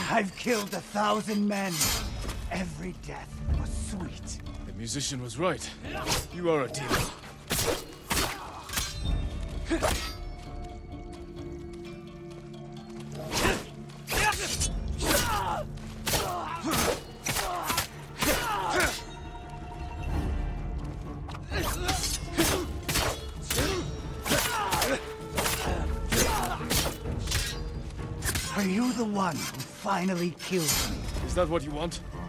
I've killed 1,000 men. Every death was sweet. The musician was right. You are a demon. Are you the one who finally killed me? Is that what you want?